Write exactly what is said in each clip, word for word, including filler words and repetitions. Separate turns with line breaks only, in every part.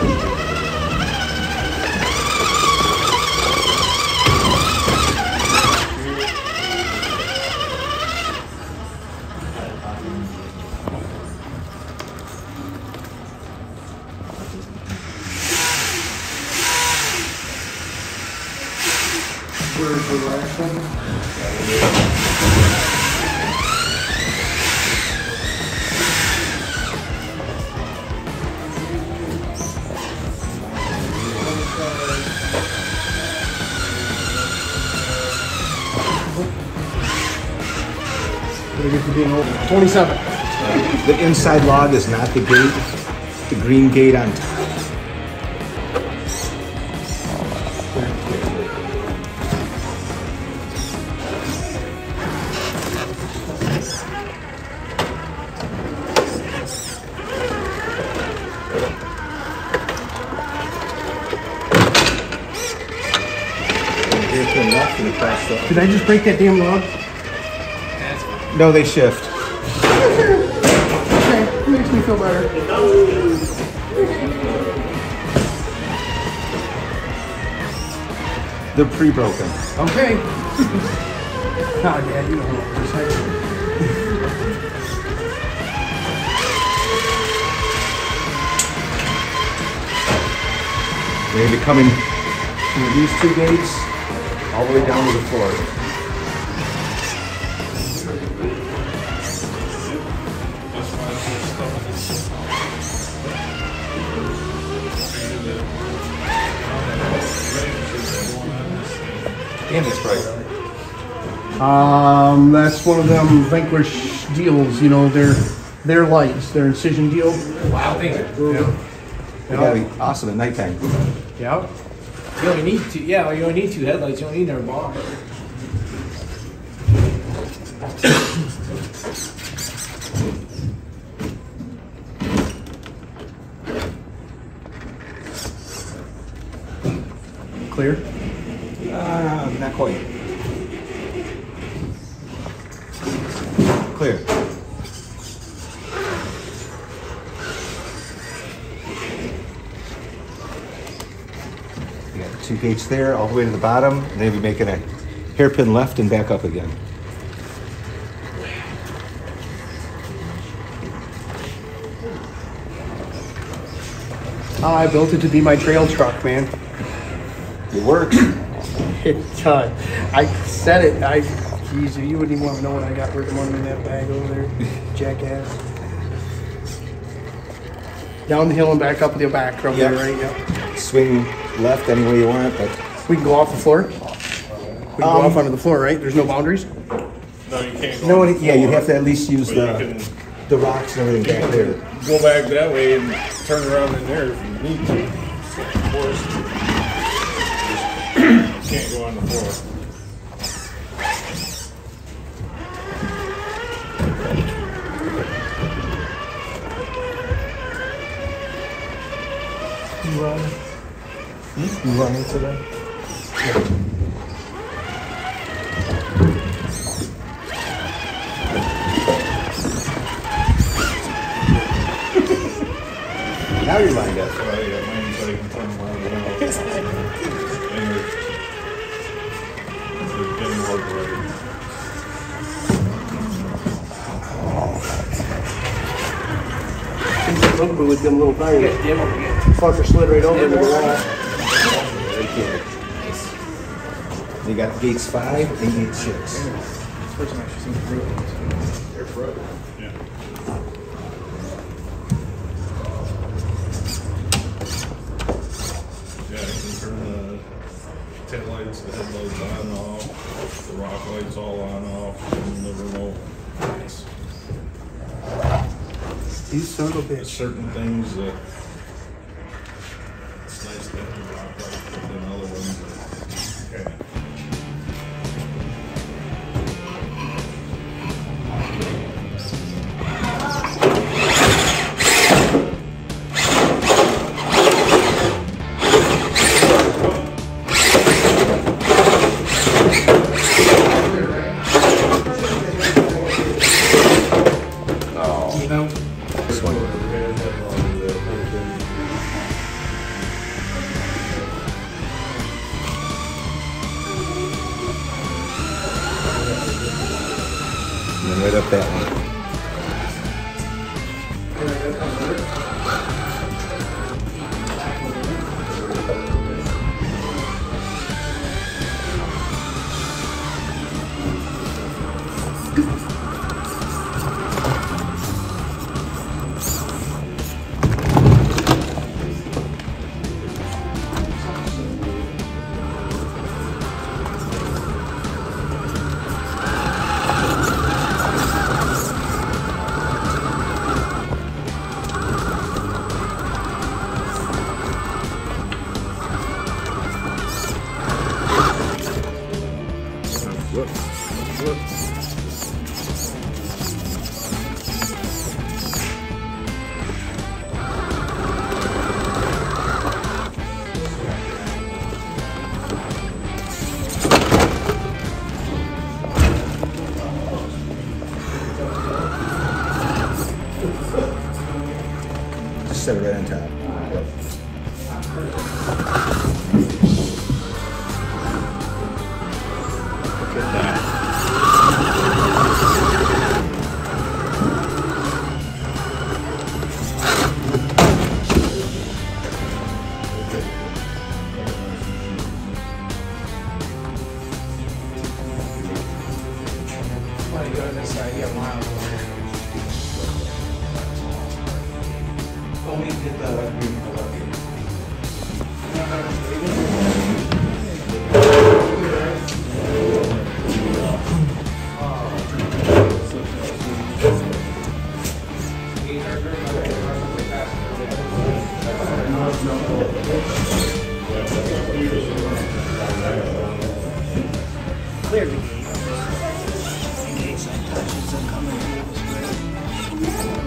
Where's the last one? What do I get for being over? twenty-seven.
The inside log is not the gate, the green gate on top.
Did I just break that damn log?
No, they shift.
Okay, it makes me feel better.
They're pre-broken.
Okay. Nah, Dad, you don't know what this is.
They're going to be coming through these two gates all the way down to the floor. Damn, it's bright.
Um, that's one of them Vanquish deals. You know, they're they're lights. They're incision deal.
Wow, things are brutal.
They gotta be awesome at nighttime.
Yeah.
You only need two. Yeah, you only need two headlights. You don't need another bar.
Clear.
Uh, not quite. Clear. You got two gates there, all the way to the bottom, and then you'll be making a hairpin left and back up again.
I built it to be my trail truck, man.
It works.
It, uh, I said it. I, geez, you wouldn't even want to know what I got working on in that bag over there, jackass. Down the hill and back up with your back from
Yep.
there, right? Yep.
Swing left any way you want, but
We can go off the floor. We can
Um,
go off onto the floor, right? There's no boundaries.
No, you can't go.
no,
on the
yeah, you
floor,
have to at least use
but you
the
can
the rocks and everything back there.
go back that way and turn around in there if you need to. So, of course, just can't go on the floor.
You run? You run into that? Now you're lined up.
So I got mine so I can turn around and out. And they're, they're getting more bright.
Look, but with them little tires. Fucker slid right over into the wall.
Right there. You got gates five and gate six.
First time I seen
They're frozen. Yeah. Yeah, you can turn the tail lights, the headlights on and off, the rock lights all on and off, and the remote. Nice.
You son of a
There's
bitch.
certain things that it's nice to have the rock lights, but then other ones that, okay.
You know?
This one. right up that way. Just set it right on top.
Look at that.
Why do you go to this side? You got miles over there.
Oh, we did the
Clear the gate. In case I touch it, so come and do it spray.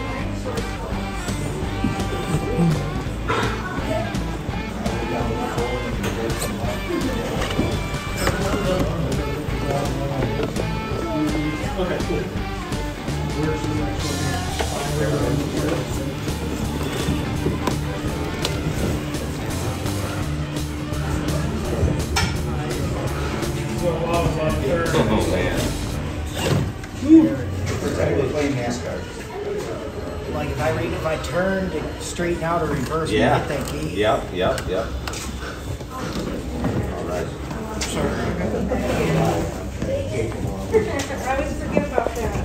Okay, cool. Where's the next one?
Oh man. We're technically playing NASCAR.
Like if I re- if I turn to straighten out or reverse,
Yeah.
when I hit that gate.
Yep, yep, yep. All right.
I always forget about that.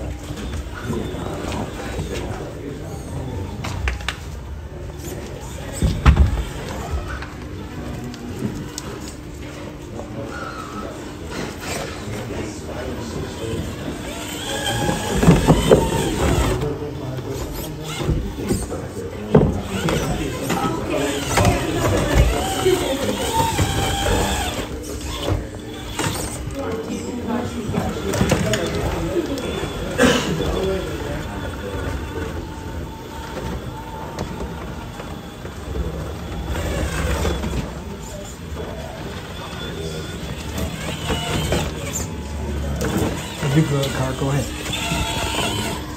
You go car, go ahead.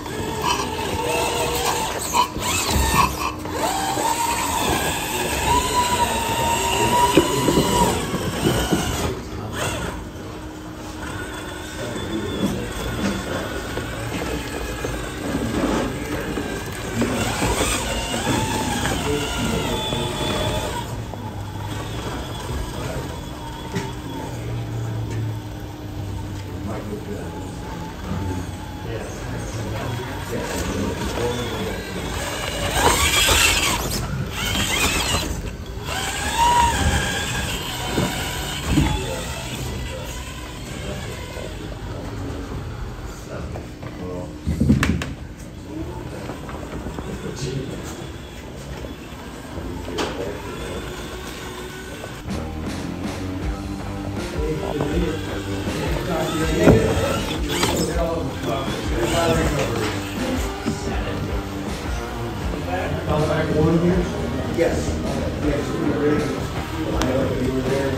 Yes. Yes, we were ready. I know you were there.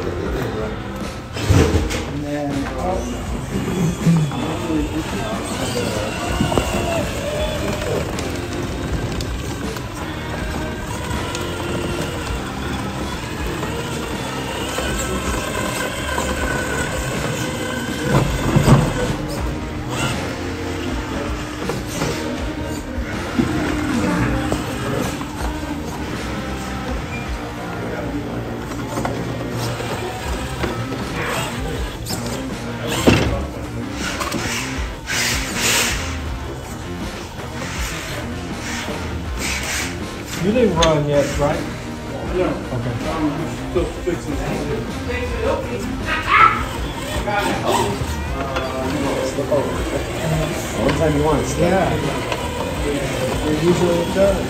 And then, oh,
You didn't run yet, right?
No.
Okay.
Um, still fixing that.
One time you want it.
Yeah. Usually it does.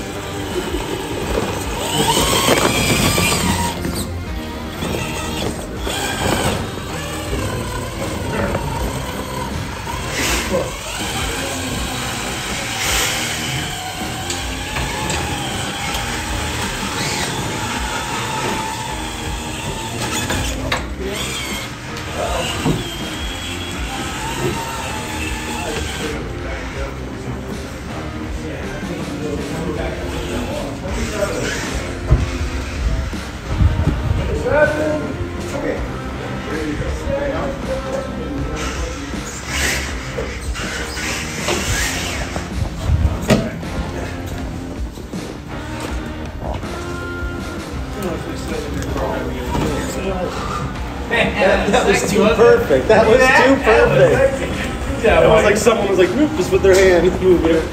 That, that was too perfect. That was too perfect. It was like someone was like, whoop, just with their hand moving it.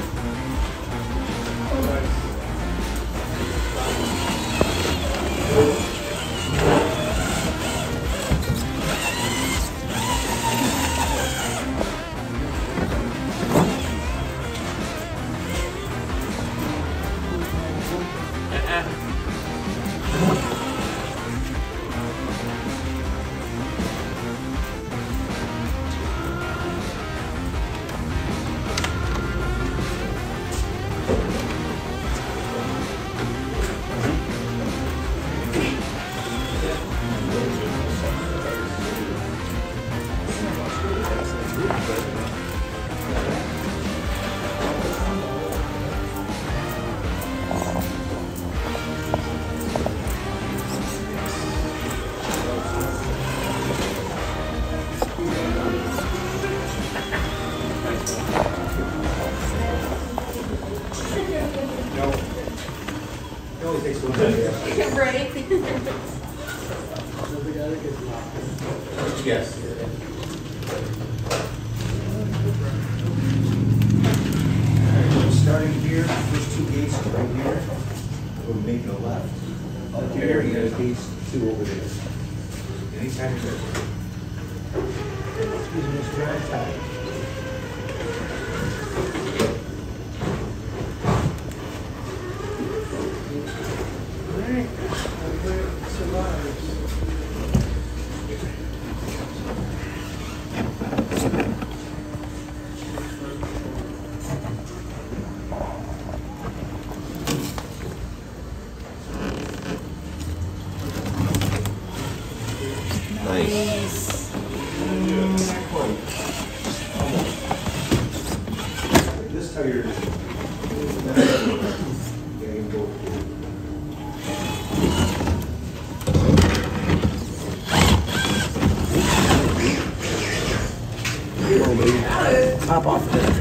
Yes. Starting here, first two gates are right here. We're making a left. Up here, you got gates two over there. Anytime you're ready. Excuse me, Mister Ragtime. Nice. This tire is.
Pop off there.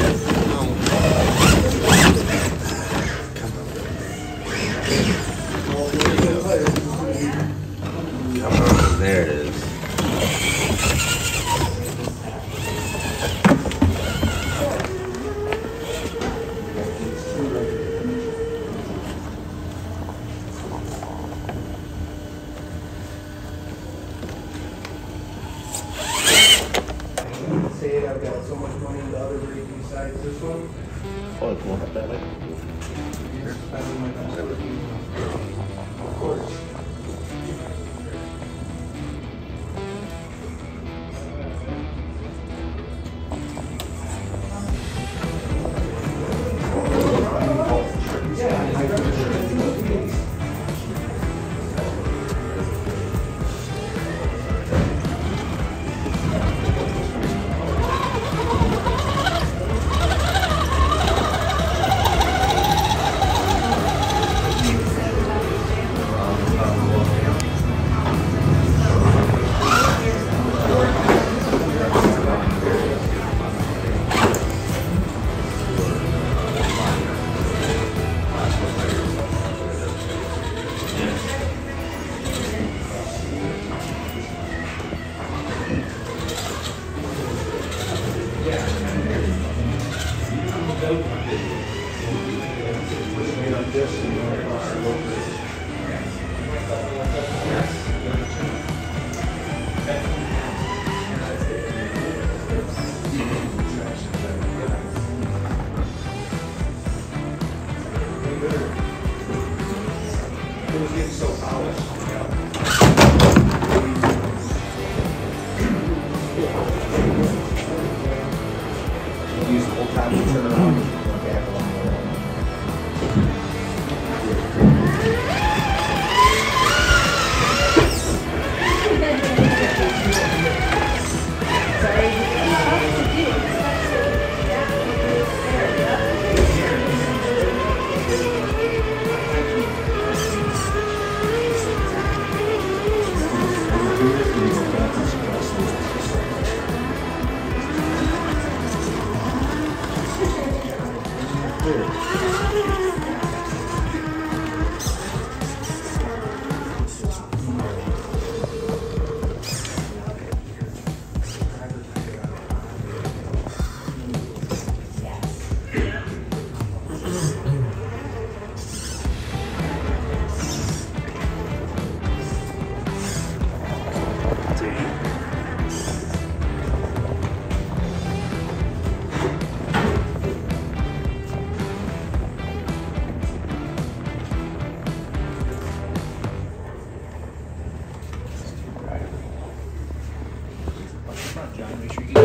There it is.
Say I've got so much money in the other rig besides this one.
Oh, it's one up that way.
I do my best. Of course.
It was getting so polished, you know. Use the whole time to turn around and go back along the road.
John, make sure you